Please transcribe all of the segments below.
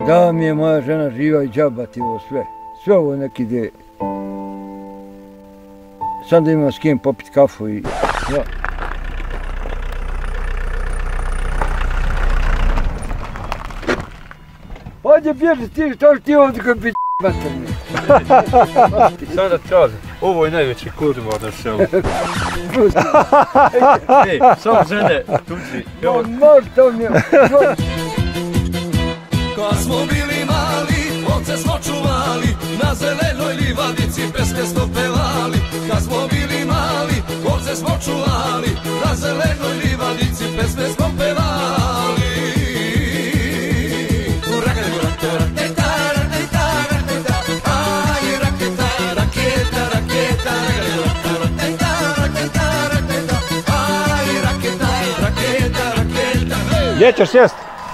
Da mi je moja žena živa i džabati ovo sve. Sve ovo nek ide. Sad da imam s kim popit kafu i... Ja. Ovdje bježi ti, što ti ovdje koji bi materni. Sad da kažem, ovo je najveći kurva na selu. Ej, samo žene tuđi. Možda mi je... Kad smo bili mali, ovce smo čuvali, na zelenoj livadici pesme smo pevali. Kad smo bili mali, ovce smo čuvali, na zelenoj livadici pesme smo pevali. Gdje ćeš sjest?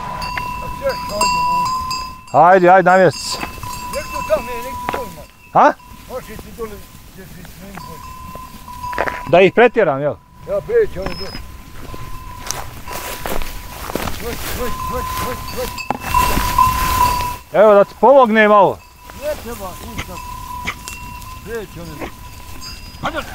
Ajde, ajde, namjesti se. Nek tu tamo je, nek tu dole. Ha? Možeš ti dole gdje si svim bolji. Da ih pretjeram, jel? Ja preći ono dole. Vrć. Evo da ti pomogne malo. Ne treba, ništa. Preći ono dole. Ajde!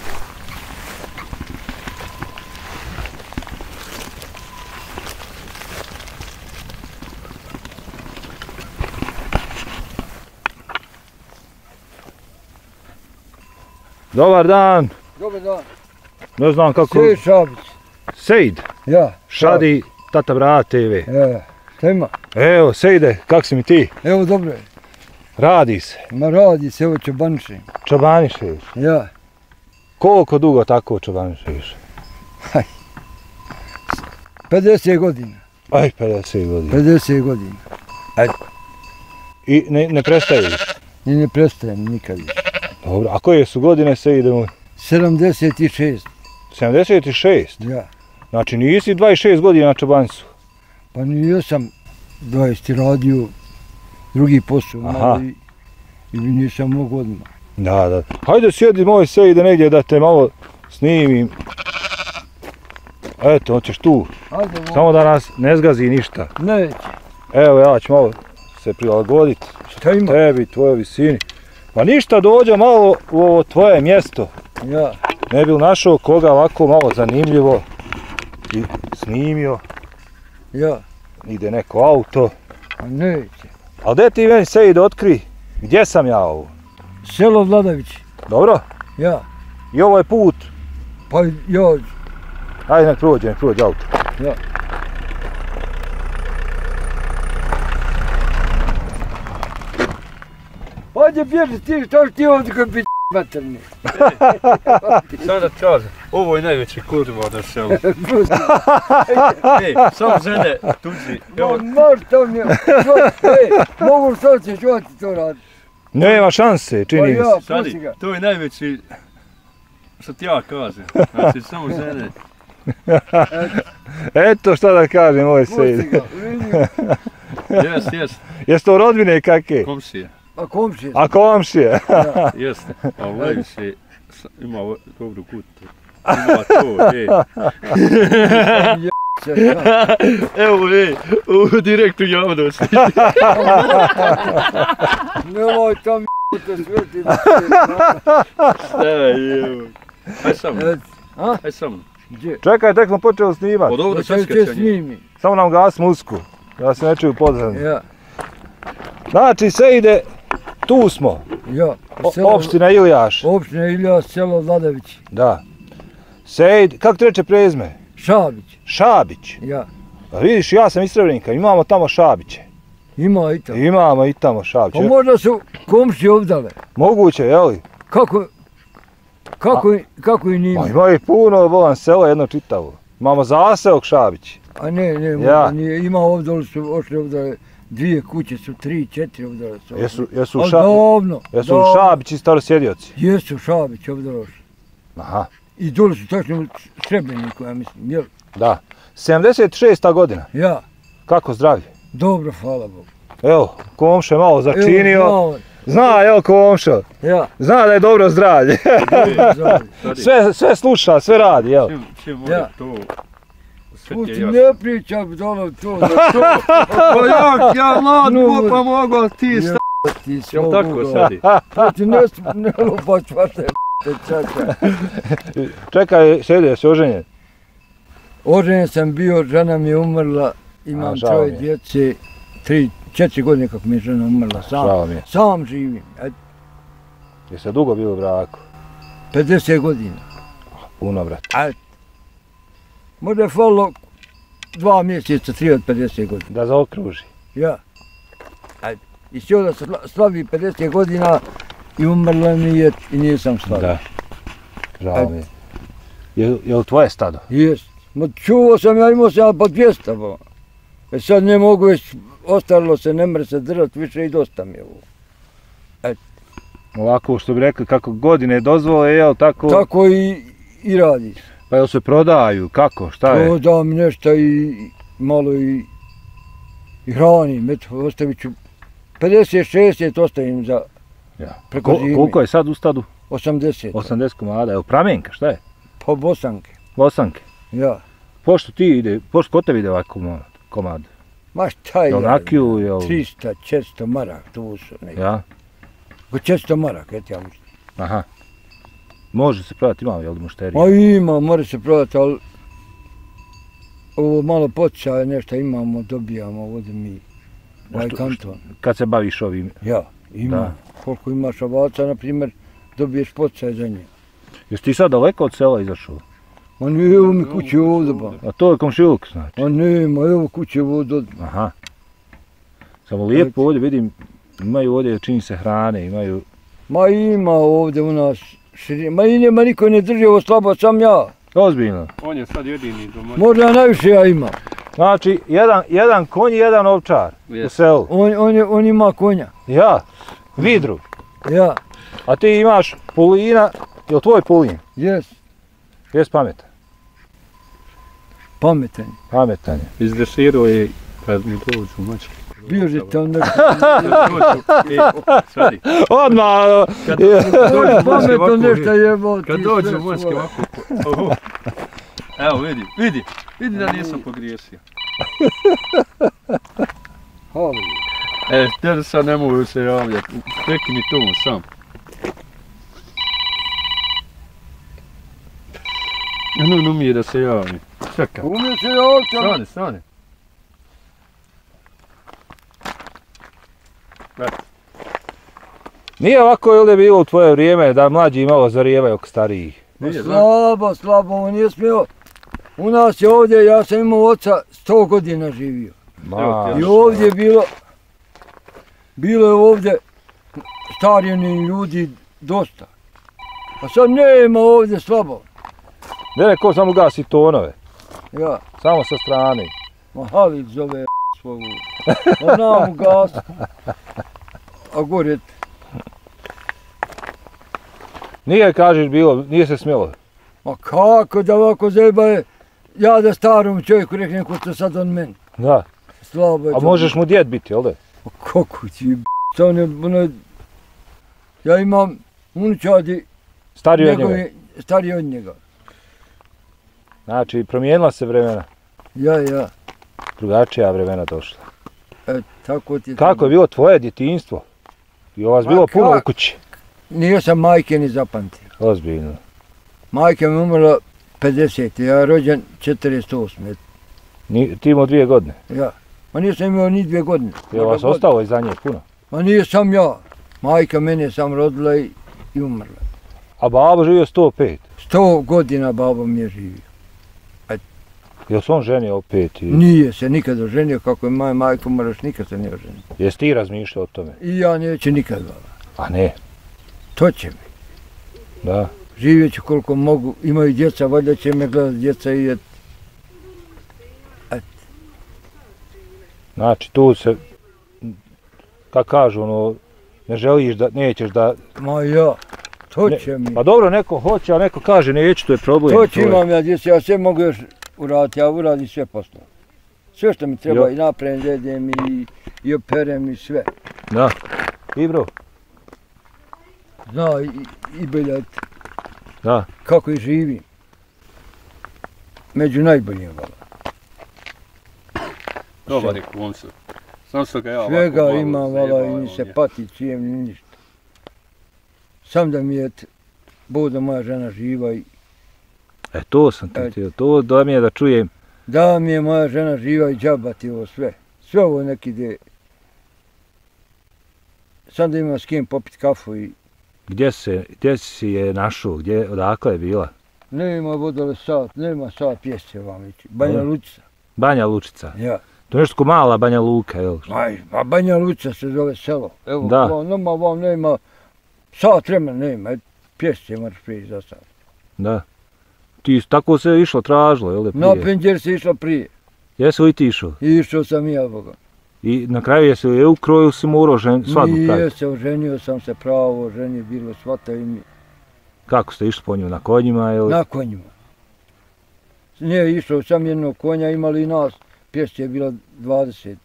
Dobar dan. Dobar dan. Ne znam kako... Sejid Šabić. Sejid? Ja. Šadi, tata Brat TV. Šta ima? Evo, Sejide, kak si mi ti? Evo dobro je. Radi se. Ma radi se, evo čobanišem. Čobanišeš? Ja. Koliko dugo tako čobanišeš? 50 godina. Aj, 50 godina. 50 godina. Ajde. I ne prestaješ? I ne prestajem nikad više. Dobro, a koje su godine Sejide moj? 76. 76? Ja. Znači nisi 26 godina na čobanicu? Pa nije sam 20 radio, drugi posao malo i nisam mogu odmah. Da. Hajde sjedi moj Sejide negdje da te malo snimim. Eto, hoćeš tu. Ajde, samo da nas ne zgazi ništa. Neće. Evo ja ću malo se prilagoditi. Šta ima? Tebi, tvojoj visini. Pa ništa, dođe malo u ovo tvoje mjesto. Ja. Ne bi li našao koga ovako malo zanimljivo i snimio. Ja. Ide neko auto. A neće. Ali gdje ti meni Sejid otkri? Gdje sam ja ovo? Selo Vladavić. Dobro? Ja. I ovo je put? Pa ja. Ajde nek prođe auto. Ja. Ovdje bježi ti, što ti ovdje koji bi materni. Sad da kažem, ovo je najveći kurva na selu. Ej, samo žene tuđi. Možda mi je. Mogu što ćeš, što ti to radi? Nema šanse, čini mi se. Šadi, to je najveći, što ti ja kažem. Znači, samo žene. Eto šta da kažem, moj Sejid. Jest. Jesi to rodbine kakve? Komšije. A komšije? Jeste, a najviše ima dobru kutu. Ima to, Evo, u direktnu javnost. Nemoj tam te sveti. Evo. Aj samo. Čekaj, tek smo počeli snimati. Od ovo da časkati. Samo nam gas musku, da se ne čuju podzemlje. Ja. Znači, Sejide, tu smo. Ja. Opština Iljaš. Opština Iljaš, selo Vladavić. Da. Sejid, kako ti reče prezime? Šabić. Šabić? Ja. A vidiš, ja sam iz Srebrenika, imamo tamo Šabiće. Ima i tamo. Imamo i tamo Šabiće. Pa možda su komšije ovdale. Moguće, jeli? Kako i nima? Ima i puno, volan selo jedno čitavo. Imamo zaseok Šabić. A ne, možda nije. Ima ovdje su ošli ovdje 2 kuće, su 3, 4 ovdje su. Jesu Šabići starosjedioci? Jesu Šabić ovdje ošli. Aha. I dole su tačno u Srebreniku, ja mislim, jel? Da. 76. godina. Ja. Kako zdravlje? Dobro, hvala Bogu. Evo, komšo malo začinio. Zna, evo komšo. Ja. Zna da je dobro zdravlje. Dobro zdravlje. Sve sluša, sve radi, evo. Čim može to Pusti, ne pričam dole to. Pa ja mlad, pa mogu, ali ti sta... Ti Jel tako sadi? Ti ne lupač vaše čaka. Čekaj, Sede, jesi oženjen? Oženjen sam bio, žena mi je umrla, imam troje djece, 4 godine kako mi je žena umrla, sam živim. Jeste dugo bili u braku? 50 godina. Puno, brat. Možda je falilo 2 mjeseca, 3 od 50 godina. Da zaokruži. Ja. I sjeo da se slavi 50 godina i umrla mi je i nisam slavio. Da. Žao mi je. Je li tvoje stado? Jest. Ma čuvao sam, ja imao sam po 200. Sad ne mogu već, ostalo se, ne mre se držati više i dosta mi je ovo. Ovako što bi rekli, kako godine dozvole, jel tako? Tako i radi. Pa jel se prodaju, kako, šta je? Prodam nešto i malo i hranim, eto, ostavit ću 50-60 ostavim za preko zime. Koliko je sad u stadu? 80. 80 komada, evo pramenka, šta je? Pa bosanke. Bosanke? Ja. Pošto ti ide, pošto kod tebi ide ovaj komad? Ma šta je? Jel nakiju, jel? 300-400 marak, tu su neki. Ja? Oko 400 marak, eto ja mislim. Aha. Može se prodati, ima jel mušterija? Ma ima, mora se prodati, ali ovo malo poticaje nešto imamo, dobijamo ovdje mi. Ovaj kanton. Kad se baviš ovim? Ja, imam. Koliko imaš ovaca, na primjer, dobiješ poticaje za nje. Jesi ti sad daleko od sela izašao? Ma ne, evo mi kuće ovdje ba. A to je komšiluk znači? Ma nema, evo kuće ovdje. Aha. Samo lijepo ovdje vidim, imaju ovdje čini se hrane, imaju... Ma ima ovdje u nas širina, ma i nema niko ne drži ovo slabo, sam ja. Ozbiljno? On je sad jedini domaćin. Možda najviše ja imam. Znači, jedan konj i jedan ovčar u selu. On ima konja. Ja? Vidru? Ja. A ti imaš pulina, je li tvoj pulin? Jes. Jes pametan? Pametan. Pametan je. Izdresirao je kad mu dođu mačke. Biože tam nešto. Sadi. Odmah! Pametan nešto jebao ti. Kad dođu mačke ovako. Evo vidi da nisam pogriješio. Te sad ne mogu se javljati, prekini to sam. Ne umije da se javi. Čekaj. Umije se javljati. Stani. Nije ovako je ovdje bilo u tvoje vrijeme da mlađi malo zarijevaju oko starijih? Slabo, on nije smio. U nas je ovdje, ja sam imao oca 100 godina živio. I ovdje je bilo je ovdje starijeni ljudi dosta. A sad nema ovdje slabo. Ne rekao samo gasi tonove. Ja. Samo sa strane. Ma Halid zove svoju. Ona mu gas. A gore. Nije kažeš bilo, nije se smjelo. Ma kako da ovako zajebaje, ja da starom čovjeku reknem ko što sad on meni. Da. Slabo je to. A možeš mu djed biti, jel da? Ma kako ti ja imam unučadi stariji od njega. Znači, promijenila se vremena. Ja. Drugačija vremena došla. Tako ti je. Kako je bilo tvoje djetinjstvo? I o vas bilo puno u kući? Nije sam majke ni zapamtio. Ozbiljno. Majka mi umrla 50. Ja rođen 48. Ti imao 2 godine? Ja. Ma nisam imao ni 2 godine. Je vas ostalo iza nje puno? Ma nije sam ja. Majka mene sam rodila i umrla. A babo živio 105? 100 godina babo mi je živio. Jel se on ženio opet? Nije se nikada oženio, kako je moja majka umrla, nikad se nije oženio. Jesi ti razmišljao o tome? I ja neću nikad baba. A ne? To će mi. Da. Živjet ću koliko mogu, imaju djeca, valjda će me gledati djeca i et. Znači tu se, kako kažu ono, ne želiš da, nećeš da... Ma ja, to će mi. Pa dobro, neko hoće, a neko kaže neću, to je problem. To će imam ja djeca, ja sve mogu još uraditi, ja uradim sve poslo. Sve što mi treba i napravim, jedem i operem i sve. Da. I bro? Zna i beljat. Da. Kako i živim. Među najboljim vala. Dobar je koncept. Sam sam ga ja svega imam, vala, i ni se pati čijem, ni ništa. Sam da mi je, Bog da moja žena živa i... To sam ti htio, to da mi je da čujem. Da mi je moja žena živa i džabati ovo sve. Sve ovo neki ide. Sam da imam s kim popit kafu i... Gdje si je našao, odakle je bila? Nema vodole sat, nema sat pješće vam ići. Banja Lučica. Banja Lučica? Ja. To je nešto ko mala Banja Luka, jel? A Banja Lučica se zove selo. Evo, da. Vam nema, sat vremena nema, pješće moraš prijeći za sat. Da. Ti tako se išlo, tražilo, jel da prije? Na Penđer se išlo prije. Jesi li ti išao? Išao sam i ja, Boga. I na kraju jesi li ukro ili si morao svadbu praviti? Nije se, oženio sam se pravo, oženio bilo svata i mi. Kako ste išli po nju, na konjima ili? Na konjima. Nije išao sam jednog konja, imali i nas, pješće je bila 20.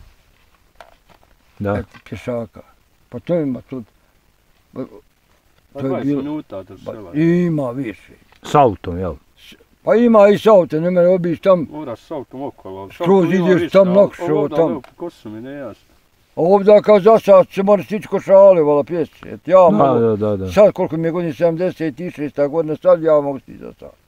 Da. Pješaka. Pa to ima tu. To je 20 minuta do sela. Ima više. S autom, jel? Pa ima i s autom, ne mere obiš tam. Moraš s autom okolo. Skroz ideš tam nokšo tam. Ko su mi ne jasno. Ovdje kao za sad se mora stići ko šale, vala pjesce. Ja mogu, da. Sad koliko mi je godin, 76. godina, sad ja mogu stići za sad.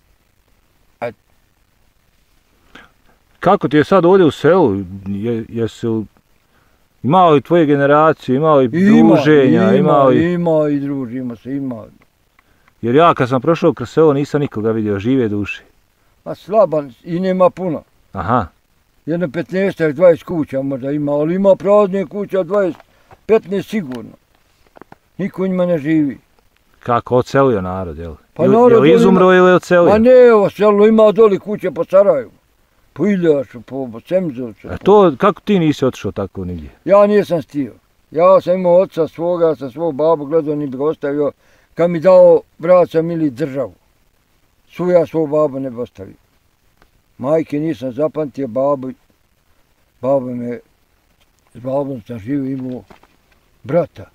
Kako ti je sad ovdje u selu? Jesi imao li tvoje generacije, imao li druženja? Ima i družimo se, ima. Jer ja kad sam prošao kroz selo nisam nikoga vidio, žive duše. A slaban i nema puno. Aha. Jedno 15-20 kuća možda ima, ali ima prazne kuća 15 sigurno. Niko njima ne živi. Kako, odselio narod, jel? Pa narod je li izumro ili odselio? Pa ne, odselio, ima doli kuće po Sarajevu. Po Iljašu, po Semzovcu. A to, kako ti nisi otišao tako nigdje? Ja nisam stio. Ja sam imao oca svoga, ja sam svog babu gledao, ni bi ga ostavio. Kad mi dao brat sam ili državu. Ja svog babu ne bi ostavio. Majke nisam zapamtio, babo me, s babom sam živio, imao brata.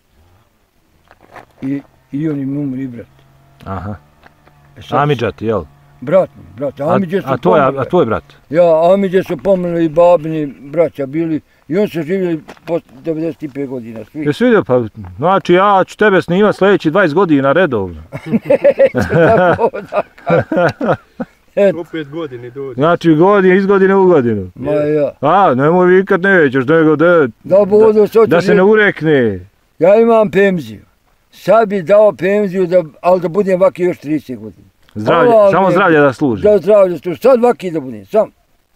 I on im umri brat. Aha. Amidžat, jel? Brat, Amidže su pomrli. A tvoj brat? Ja, Amidže su pomrli i babini braća bili. I on su živjeli po 95 godina. Jesi vidio, pa znači ja ću tebe snimat sljedeći 20 godina redovno. Neću tako da kažem. Opet godine dođe. Znači iz godine u godinu. Ma ja. A, nemoj vikad nećeš, nego da se ne urekne. Ja imam penziju. Sad bi dao penziju, ali da budem vaki još 30 godina. Samo zdravlje da služi. Da zdravlje služi, sad vaki da budem, sam.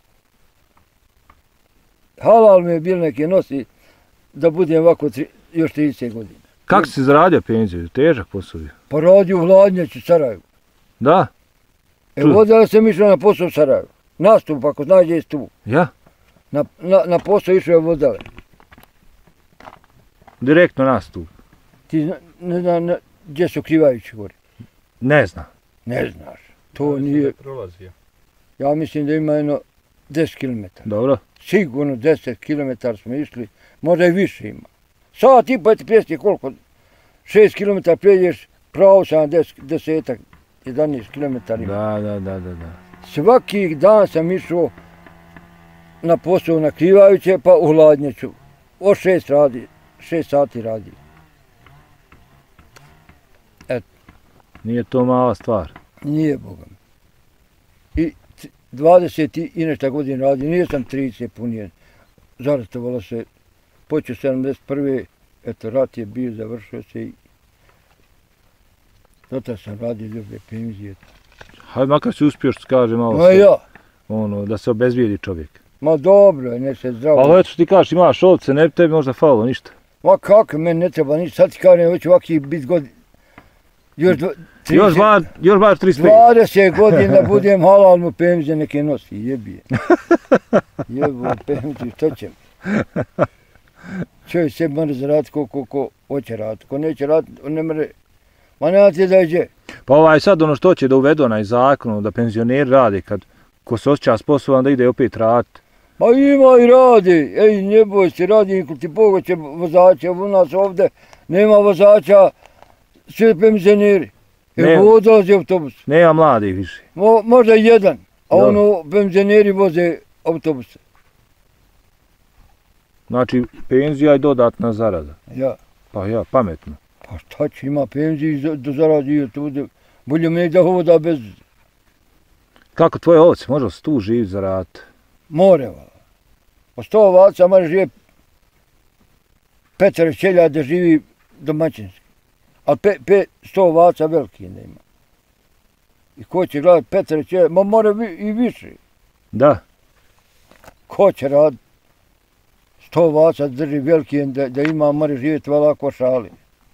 Halal mi je bil neke nosi da budem ovako još 30 godina. Kako si zaradio penziju? Težak posao? Pa radio u Hladnjači u Sarajevu. Da? Vodila sam išao na posao u Sarajevu. Nastup, ako znaš gdje je tu. Ja? Na posao išao je vodale. Direktno nastup? Ti ne znam gdje su Krivajući gori? Ne znam. Ne znaš. To nije... Ja mislim da ima jedno 10 km. Dobro. Sigurno 10 km smo išli, možda i više ima. Sat i pa ti pjesti koliko? 6 km pređeš, pravo sam 10-11 km ima. Da. Svaki dan sam išao na posao na Krivajuće pa u Hladnjaču. Od 6 sati radi. Eto. Nije to mala stvar. Nije, Boga mi. I 20 i nešto godina radi, nisam 30 punijen. Zaratovalo se, počeo 71. Eto, rat je bio, završio se i zato sam radio ljube penzije. Hajde, makar si uspio što kaže malo Ma ja. Da se obezvijedi čovjek. Ma dobro, ne se zdravo. Ali eto što ti kažeš, imaš ovce, ne bi tebi možda falilo ništa. Ma kako, meni ne treba ništa, sad ti kažem, već ovakvi bit godin. Još bar 35. 20 godina budem halal mu penzije neke nosi, jebije. Jebu penziju, što ćem? Čovjek sebi mora zaraditi ko hoće raditi, ko neće raditi, on ne mora, ma nema ti da je. Pa sad ono što će da uvedu onaj zakon, da penzioneri rade, kad ko se osjeća sposoban da ide opet raditi. Ma ima i radi, ne boj se, radi, ti Boga će vozača, u nas ovdje nema vozača, sve penzioneri. Jer odlazi autobus. Nema mladih više. Možda jedan, a penzioneri voze autobuse. Znači, penzija i dodatna zarada. Ja. Pa ja, pametno. Pa šta će, ima penziju da zaradi to bude. Bolje mi da hoda bez Kako tvoje ovce, može li se tu živjeti zaraditi? moreva. Po 100 ovaca može živjeti 5 ćelja da živi domaćinski. Ali 100 ovaca veliki ne ima. I ko će gledati 5 ćelja, ma mora i više. Da. Ko će raditi 100 ovaca drži veliki da ima, mora živjeti ovako šali.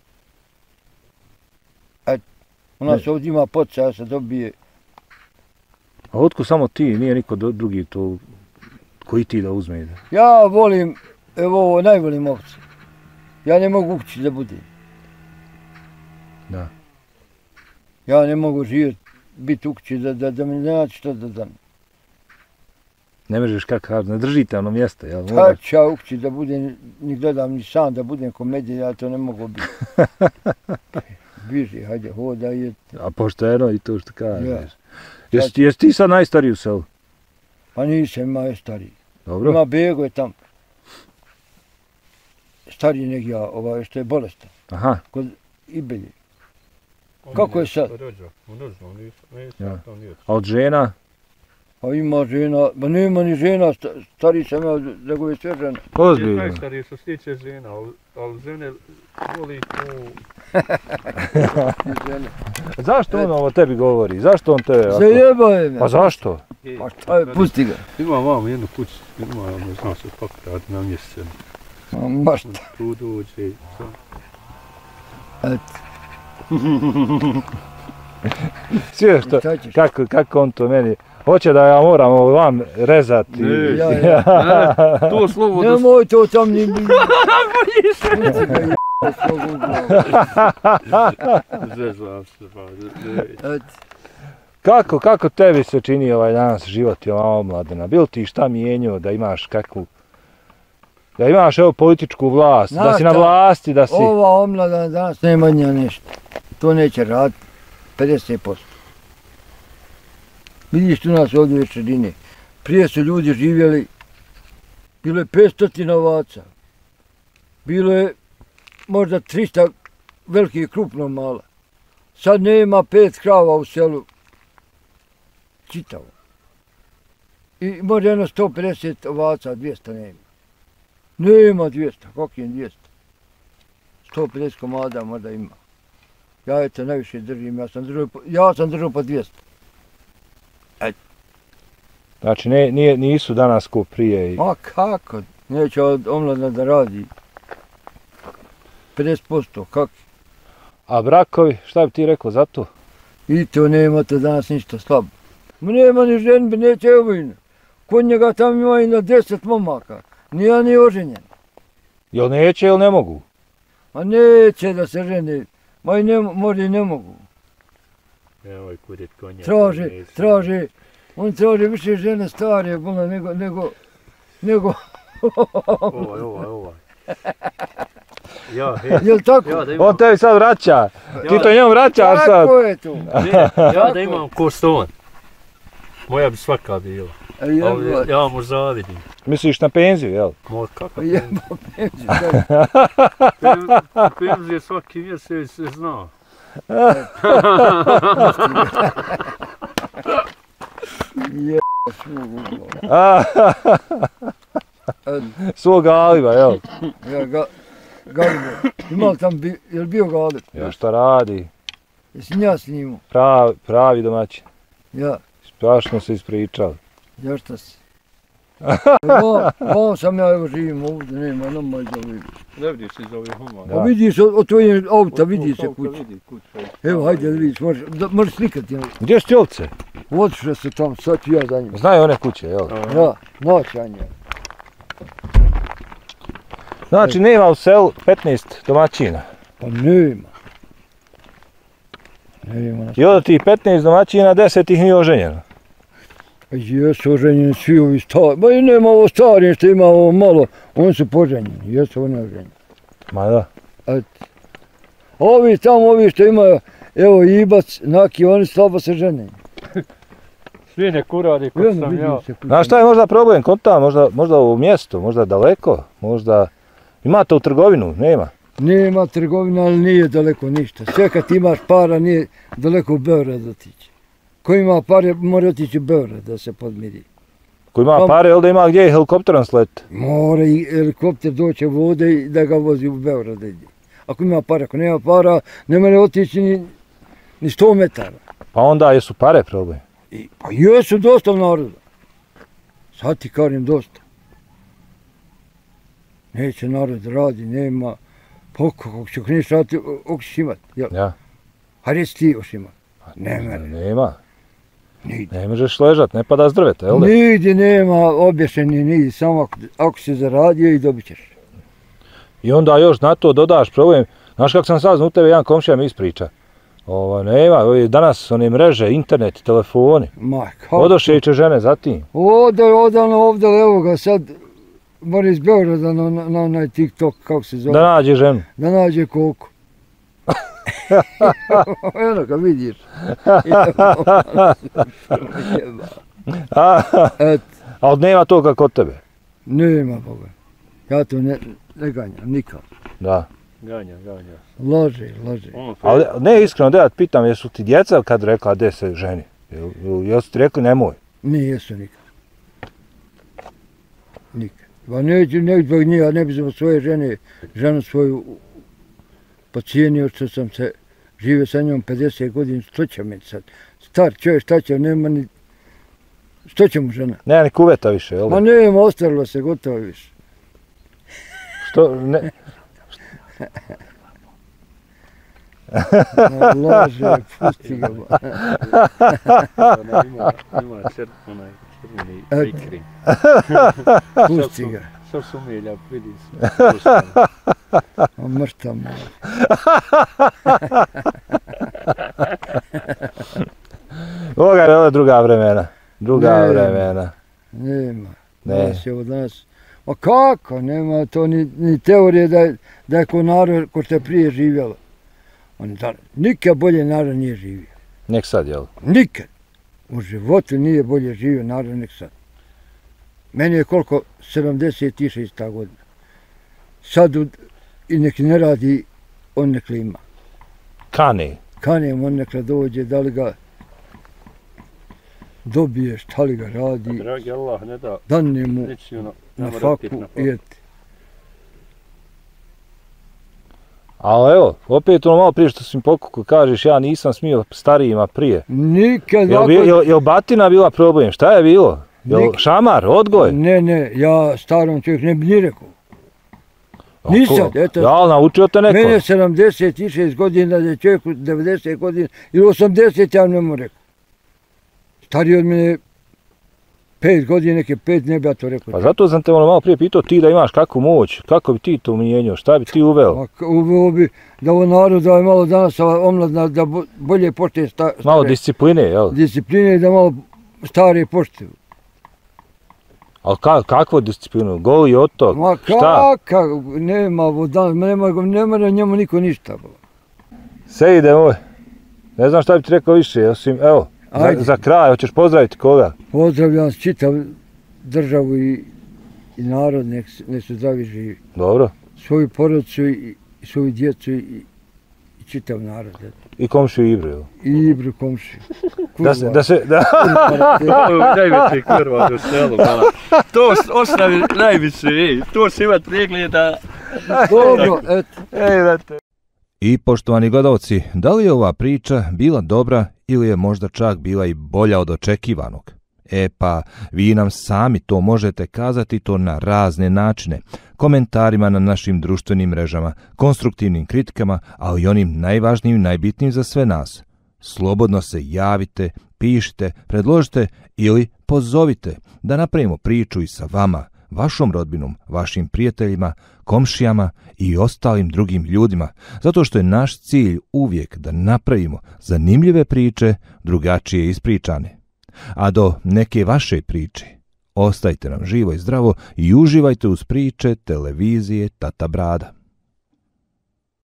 U nas ovdje ima poticaja se dobije. A otkud samo ti, nije niko drugi to koji ti da uzme ide? Ja volim, evo najvolim ovce. Ja ne mogu u kući da budem. Da. Ja ne mogu živjeti, biti u kući da mi ne naći što da dam. Ne možeš kako, ne držite ono mjesto, jel? Tako ja u kući da budem, ni gledam ni sam da budem komedija, ja to ne mogu biti. Biži, hajde, hoda i... A pošteno i to što kažeš. Ja. Jesi ti sad najstariji u selu? Pa nisam, ima je stariji. Dobro. Ima Bego je tam. Stariji nego ja, što je bolestan. Aha. Kod Ibelje. Kako je sad? Ja. A od žena? Pa ima žena, ba nema ni žena, stariji sam ja, nego je sve žena. Ozbiljno. Najstariji što se tiče žena, ali žene voli tu... Zašto on ovo tebi govori? Zašto on te... Zajebaju me. Pa zašto? Pa šta je, pusti ga. Ima vam jednu kuću, ima, ne znam se kako radi na mjesec. Ma šta. Tu dođe, sam. Eto. Sve što, Šta ćeš? kako on to meni... Hoće da ja moram ovo vam rezati. Ja. To slovo da... Nemoj to tam ni... Zezam se, pa... Kako tebi se čini ovaj danas život i ova omladina? Bil ti šta mijenjao da imaš kakvu... Da imaš evo političku vlast, da si na vlasti, da si... Ova omladina danas nema nja ništa. To neće raditi 50%. Vidiš tu nas ovdje večerine. Prije su ljudi živjeli, bilo je 500 ovaca. Bilo je možda 300 velike i krupno mala. Sad nema 5 krava u selu. Čitavo. I možda jedno 150 ovaca, 200 nema. Nema 200, kako je 200? 150 komada možda ima. Ja eto najviše držim, ja sam držao po 200. Znači nisu danas ko prije. Ma kako? Neće omladina da radi. 50%, kako? A brakovi, šta bi ti rekao za to? I to nemate danas ništa slabo. Ma nema ni ženbe, neće ovojno. Kod njega tam ima i na 10 momaka. Nija ni oženjen. Jel neće ili ne mogu? Ma neće da se žene. Ma i možda i ne mogu. Nemoj kurit konja. Traže. On traže više žene stare bolno nego... Ovaj. Ja, Jel tako? On tebi sad vraća. Ti to njemu vraćaš sad. Tako je to. Ja da imam ko ston. Moja bi svaka bila. Ali ja mu zavidim. Misliš na penziju, jel? Ma kako Jebo penziju. penzije svaki mjesec se zna. Jebo svog uglova. Svog Galiba, jel? Ja, Galibo. Ima li tam, je li bio Galib? Ja šta radi? Jesi nja snimao? Pravi domaćin. Ja. Baš smo se ispričali. Ja šta si? Vam sam ja, evo živim ovdje, nema nama da vidiš. Ne vidiš iz ovih humana. Pa vidiš od tvojeg auta, vidi se kuća. Evo, hajde da vidiš, možeš slikati. Gdje su ti ovce? Otišle se tam, sad ću ja za njim. Znaju one kuće, jel? Da, noćanje. Znači nema u selu 15 domaćina. Pa nema. Nema. I od tih 15 domaćina 10 ih nije oženjeno. Jesu oženjeni svi ovi stari. Ba i nema ovo stari što ima ovo malo. Oni su poženjeni, jesu oni oženjeni. Ma da. Ovi tamo, ovi što imaju, evo Ibac, Naki, oni slabo se žene. Svinje kuradi kod sam ja. Znaš šta je možda problem kod tamo, možda u mjestu, možda daleko, možda... Imate u trgovinu, nema? Nema trgovina, ali nije daleko ništa. Sve kad imaš para, nije daleko u Beograd otići. Ko ima pare, mora otići u Beograd da se podmiri. Ko ima pare, jel da ima gdje helikopterom sleti? Mora i helikopter doći u vode i da ga vozi u Beograd. Ako ima para, ako nema para, ne mora otići ni 100 metara. Pa onda jesu pare problem? Pa jesu dosta naroda. Sad ti kažem dosta. Neće narod radi, nema. Pa kako će kreneš raditi, ako ćeš imat, jel? Ja. Hajde reci ti još imat. Nema. Ne možeš ležat, ne pada s drveta, jel da? Nigdje nema obješeni, nigdje, samo ako si zaradio i dobit ćeš. I onda još na to dodaš problem, znaš kako sam saznao, u tebe jedan komšija mi ispriča. Nema, danas one mreže, internet, telefoni. Ma, kako? Odošeće žene za tim. Ovdje, evo ga sad, mora iz Beograda na onaj TikTok, kako se zove. Da nađe ženu. Da nađe koku. Eno ga vidiš. Ali nema toga kod tebe? Nema, Boga. Ja to ne ganjam, nikad. Da. Ganja. Laže. Ali ne, iskreno, da ja te pitam, jesu ti djeca kad rekla gdje se ženi? Jesu ti rekli nemoj? Nijesu nikad. Nikad. Pa neću zbog njih, a ne bi zbog svoje ženu svoju pocijenio što sam se živio sa njom 50 godina, što će mi sad? Star čovjek, šta će, nema ni... Što će mu žena? Nema ni kuveta više, jel da? Ma nema, ostavilo se, gotovo više. Što, ne... Laže, pusti ga. Ima onaj crveni prikri. Pusti ga. Što su umilja, vidi se. A mrtav me. Ovoga je ovo druga vremena. Vremena. Nema. Ne. Danas. Ma kako? Nema to ni teorije da je ko narod ko što je prije živjelo. Nikad bolje narod nije živio. Nek sad, jel? Nikad. U životu nije bolje živio narod nek sad. Meni je koliko? 76. godina. Sad i nek ne radi, on nek li ima. Kanem, on nek dođe, da li ga dobije, šta li ga radi. Dragi Allah, ne da. Dane mu na faku i eti. Ali evo, opet ono malo prije što si mi pokukao, kažeš ja nisam smio starijima prije. Nikad. Jel batina bila problem? Šta je bilo? Jel šamar, odgoj? Ne, ja starom čovjek ne bi ni rekao. Nisad, eto. Ja, naučio te neko? Mene 76 godina, da je čovjek 90 godina ili 80, ja ne mu rekao. Stariji od mene 5 godina, neke 5, ne bi ja to rekao. Pa zato sam te malo prije pitao ti da imaš kakvu moć, kako bi ti to mijenjao, šta bi ti uveo? Uveo bi da ovo narod da je malo danas omladna, da bolje počne stare. Malo discipline, jel? Discipline i da malo stare poštuju. Ali kakvu disciplinu? Goli otok? Ma kakav, ne mora njemu niko ništa. Sve ide moj. Ne znam šta bi ti rekao više, osim, evo, za kraj, hoćeš pozdraviti koga? Pozdravljam čitav državu i narod, nek su zdravi živi. Dobro. Svoju porodicu i svoju djecu i čitav narod. I komšiju Ibru, jel? I Ibru komšiju. Najveći kurva do selu, mala. To ostavi najviše, to se ima pregleda. Dobro, eto. I poštovani gledalci, da li je ova priča bila dobra ili je možda čak bila i bolja od očekivanog? Pa, vi nam sami to možete kazati to na razne načine, komentarima na našim društvenim mrežama, konstruktivnim kritikama, ali i onim najvažnijim i najbitnijim za sve nas. Slobodno se javite, pišite, predložite ili pozovite da napravimo priču i sa vama, vašom rodbinom, vašim prijateljima, komšijama i ostalim drugim ljudima, zato što je naš cilj uvijek da napravimo zanimljive priče, drugačije ispričane. A do neke vaše priče, ostajte nam živo i zdravo i uživajte uz priče televizije Tata Brada.